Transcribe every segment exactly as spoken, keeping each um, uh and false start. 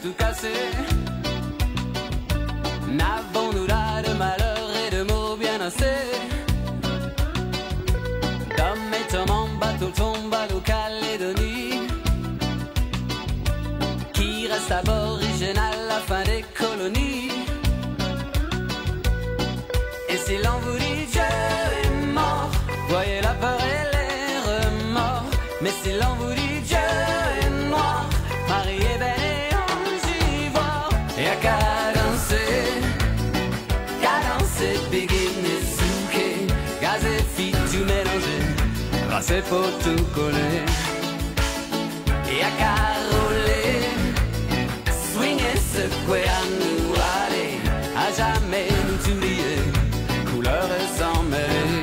tout cassé. N'avons-nous là de malheur et de mots bien assez? D'hommes et tourments, bateau tombe à l'eau Calédonie, qui reste aboriginal à la fin des colonies. Et si l'on vous dit Dieu est mort, voyez la peur et les remords. Mais si l'on vous dit Dieu est noir, Marie est belle et ange ivoire. Et à cadencer, cadencer, begin et souquer, gaz et fit tout mélanger, rassé pour tout coller. Et à caroler, swing et secouer, à nous aller, à jamais nous oublier, couleur et sans mêler.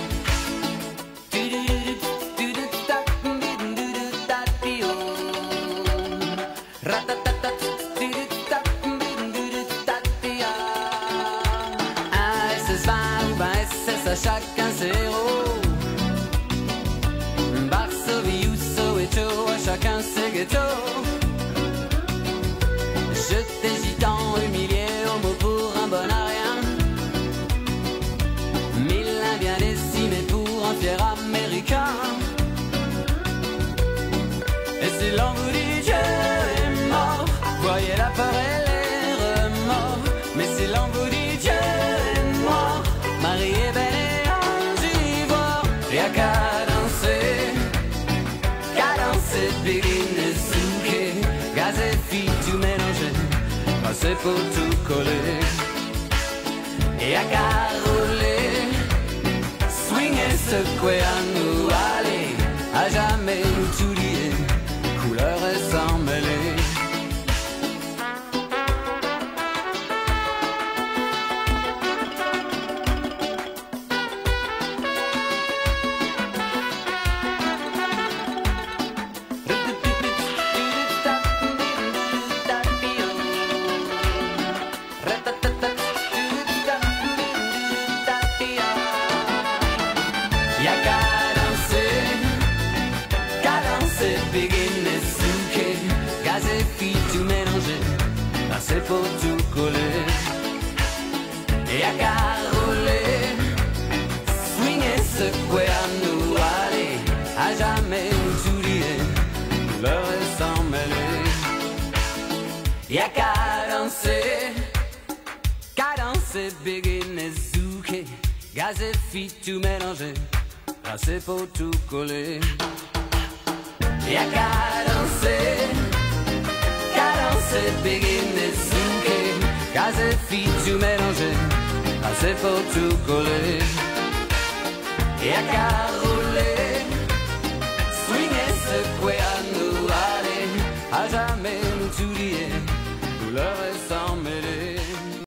Chacun ses héros, Varsovie ou Soweto, à chacun ses ghettos. Jeté gitan, humilié, homo pour un bon à rien. Mille indiens décimés pour un fier américain. Et si l'on vous dit Dieu est mort, voyez la peur et les remords. Mais si l'on vous dit Dieu est noir, Marie est belle et ange ivoire. Et à cadencer, cadencer, begin et souquer, gaz et fit tout mélanger, passer pour tout coller. Et à caroler, swing et secouer, à nous aller, à jamais nous oublier, couleur et sans mêler. Begin et souquer, gaz et fit tout mélanger, passer pour tout coller. Et à caroler, swing et secouer, à nous aller, à jamais nous oublier, couleur et sans mêler. Et à cadencer, cadencer, begin et souquer, gaz et fit tout mélanger, passer pour tout coller. Et à cadencer, cadencer, begin et souquer, gaz et fit tout mélanger, passer pour tout coller. Et à caroler, swing et secouer, à nous aller, à jamais nous oublier, couleur et sans mêler.